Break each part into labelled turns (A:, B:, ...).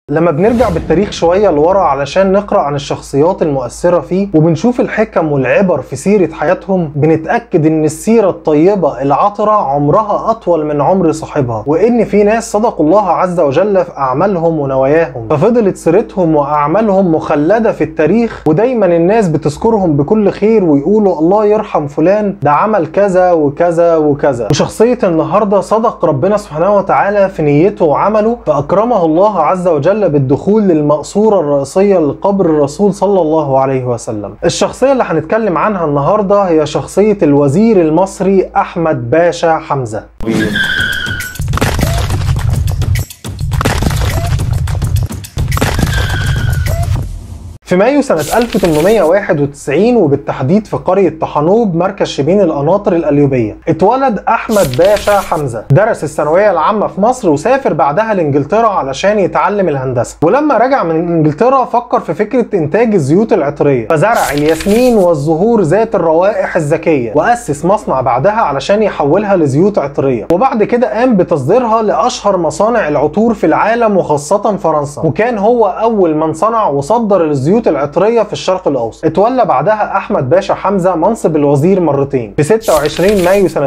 A: لما بنرجع بالتاريخ شوية لورا علشان نقرأ عن الشخصيات المؤثرة فيه وبنشوف الحكم والعبر في سيرة حياتهم، بنتأكد ان السيرة الطيبة العطرة عمرها أطول من عمر صاحبها، وان في ناس صدقوا الله عز وجل في أعمالهم ونواياهم، ففضلت سيرتهم وأعمالهم مخلدة في التاريخ، ودايما الناس بتذكرهم بكل خير ويقولوا الله يرحم فلان ده عمل كذا وكذا وكذا. وشخصية النهاردة صدق ربنا سبحانه وتعالى في نيته وعمله، فأكرمه الله عز وجل بالدخول للمقصورة الرئيسية لقبر الرسول صلى الله عليه وسلم. الشخصية اللي هنتكلم عنها النهاردة هي شخصية الوزير المصري أحمد باشا حمزة. في مايو سنة 1891 وبالتحديد في قرية طحنوب مركز شبين القناطر القليوبية اتولد أحمد باشا حمزة. درس الثانوية العامة في مصر وسافر بعدها لإنجلترا علشان يتعلم الهندسة، ولما رجع من إنجلترا فكر في فكرة إنتاج الزيوت العطرية، فزرع الياسمين والزهور ذات الروائح الذكية وأسس مصنع بعدها علشان يحولها لزيوت عطرية، وبعد كده قام بتصديرها لأشهر مصانع العطور في العالم وخاصة فرنسا، وكان هو أول من صنع وصدر الزيوت العطرية في الشرق الأوسط. اتولى بعدها أحمد باشا حمزة منصب الوزير مرتين. في 26 مايو سنة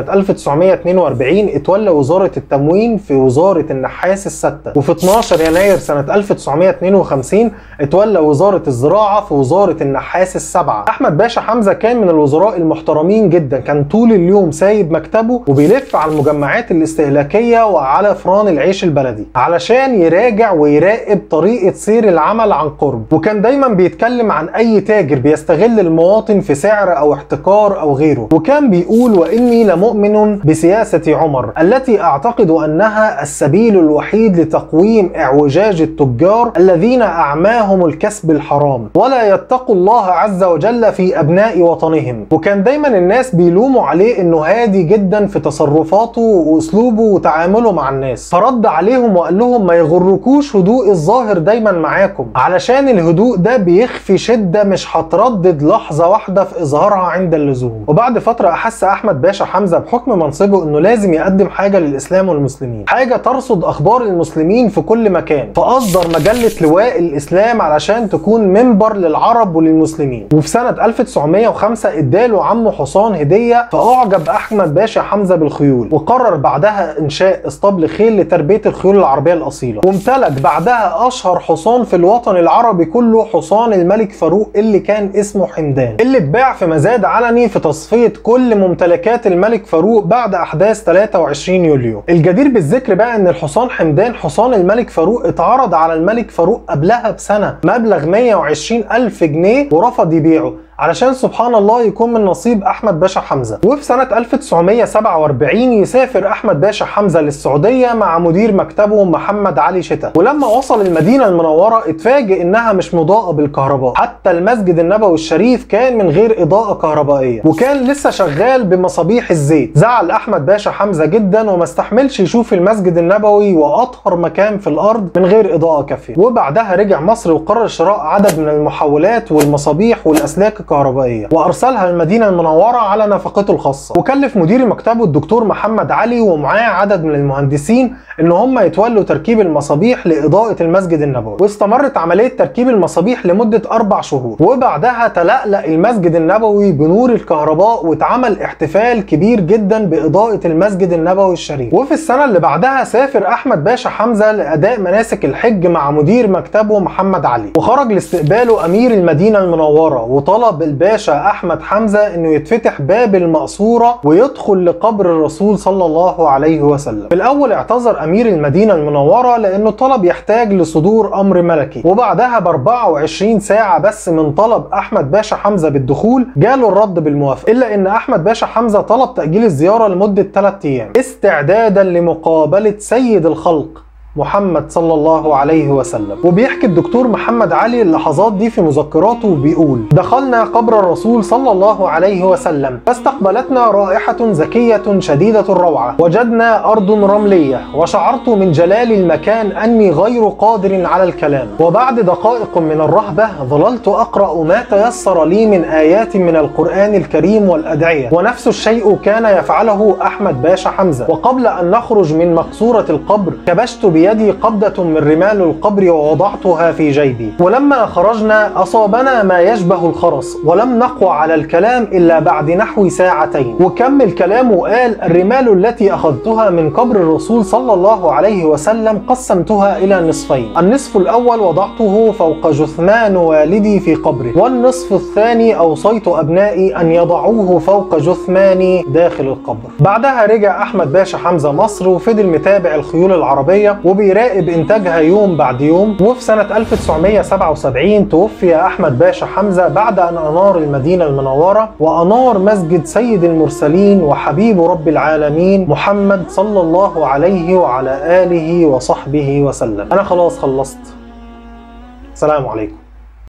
A: 1942 اتولى وزارة التموين في وزارة النحاس الستة، وفي 12 يناير سنة 1952 اتولى وزارة الزراعة في وزارة النحاس السبعة. أحمد باشا حمزة كان من الوزراء المحترمين جدا، كان طول اليوم سايب مكتبه وبيلف على المجمعات الاستهلاكية وعلى فران العيش البلدي علشان يراجع ويراقب طريقة سير العمل عن قرب، وكان دايما بيتكلم عن اي تاجر بيستغل المواطن في سعر او احتكار او غيره، وكان بيقول واني لمؤمن بسياسة عمر التي اعتقد انها السبيل الوحيد لتقويم اعوجاج التجار الذين اعماهم الكسب الحرام ولا يتقوا الله عز وجل في ابناء وطنهم. وكان دايما الناس بيلوموا عليه انه هادي جدا في تصرفاته واسلوبه وتعامله مع الناس، فرد عليهم وقال لهم ما يغركوش هدوء الظاهر دايما معاكم، علشان الهدوء ده بيخفي شدة مش هتردد لحظة واحدة في إظهارها عند اللزوم. وبعد فترة أحس أحمد باشا حمزة بحكم منصبه إنه لازم يقدم حاجة للإسلام والمسلمين، حاجة ترصد أخبار المسلمين في كل مكان، فأصدر مجلة لواء الإسلام علشان تكون منبر للعرب وللمسلمين. وفي سنة 1905 اداله عمه حصان هدية، فأعجب أحمد باشا حمزة بالخيول، وقرر بعدها إنشاء اسطبل خيل لتربية الخيول العربية الأصيلة، وامتلك بعدها أشهر حصان في الوطن العربي كله، حصان الملك فاروق اللي كان اسمه حمدان، اللي اتباع في مزاد علني في تصفية كل ممتلكات الملك فاروق بعد أحداث 23 يوليو. الجدير بالذكر بقى ان الحصان حمدان حصان الملك فاروق اتعرض على الملك فاروق قبلها بسنة مبلغ 120,000 جنيه ورفض يبيعه علشان سبحان الله يكون من نصيب أحمد باشا حمزة. وفي سنة 1947 يسافر أحمد باشا حمزة للسعودية مع مدير مكتبه محمد علي شتا، ولما وصل المدينة المنورة اتفاجئ إنها مش مضاءة بالكهرباء، حتى المسجد النبوي الشريف كان من غير إضاءة كهربائية وكان لسه شغال بمصابيح الزيت. زعل أحمد باشا حمزة جدا وما استحملش يشوف المسجد النبوي وأطهر مكان في الأرض من غير إضاءة كافية، وبعدها رجع مصر وقرر شراء عدد من المحولات والمصابيح والأسلاك الكهربائية وأرسلها المدينة المنورة على نفقته الخاصة، وكلف مدير مكتبه الدكتور محمد علي ومعاه عدد من المهندسين إن هم يتولوا تركيب المصابيح لإضاءة المسجد النبوي. واستمرت عملية تركيب المصابيح لمدة 4 شهور، وبعدها تلألأ المسجد النبوي بنور الكهرباء واتعمل احتفال كبير جدا بإضاءة المسجد النبوي الشريف. وفي السنة اللي بعدها سافر أحمد باشا حمزة لأداء مناسك الحج مع مدير مكتبه محمد علي، وخرج لاستقباله أمير المدينة المنورة، وطلب الباشا أحمد حمزة إنه يتفتح باب المقصورة ويدخل لقبر الرسول صلى الله عليه وسلم. في الأول اعتذر أمير المدينة المنورة لأنه الطلب يحتاج لصدور أمر ملكي، وبعدها ب 24 ساعة بس من طلب أحمد باشا حمزة بالدخول جاله الرد بالموافقة، إلا إن أحمد باشا حمزة طلب تأجيل الزيارة لمدة 3 أيام استعدادا لمقابلة سيد الخلق محمد صلى الله عليه وسلم. وبيحكي الدكتور محمد علي اللحظات دي في مذكراته وبيقول: دخلنا قبر الرسول صلى الله عليه وسلم فاستقبلتنا رائحة زكية شديدة الروعة، وجدنا أرض رملية، وشعرت من جلال المكان أني غير قادر على الكلام، وبعد دقائق من الرهبة ظللت أقرأ ما تيسر لي من آيات من القرآن الكريم والأدعية، ونفس الشيء كان يفعله أحمد باشا حمزة. وقبل أن نخرج من مقصورة القبر كبشت بيدي قبضة من رمال القبر ووضعتها في جيبي. ولما خرجنا أصابنا ما يشبه الخرس، ولم نقوى على الكلام إلا بعد نحو ساعتين. وكمل كلامه وقال: الرمال التي أخذتها من قبر الرسول صلى الله عليه وسلم قسمتها إلى نصفين، النصف الأول وضعته فوق جثمان والدي في قبره، والنصف الثاني أوصيت أبنائي أن يضعوه فوق جثماني داخل القبر. بعدها رجع أحمد باشا حمزة مصر، وفضل متابع الخيول العربية وبيراقب إنتاجها يوم بعد يوم. وفي سنة 1977 توفي أحمد باشا حمزة بعد أن أنار المدينة المنورة وأنار مسجد سيد المرسلين وحبيب رب العالمين محمد صلى الله عليه وعلى آله وصحبه وسلم. أنا خلاص خلصت. السلام عليكم.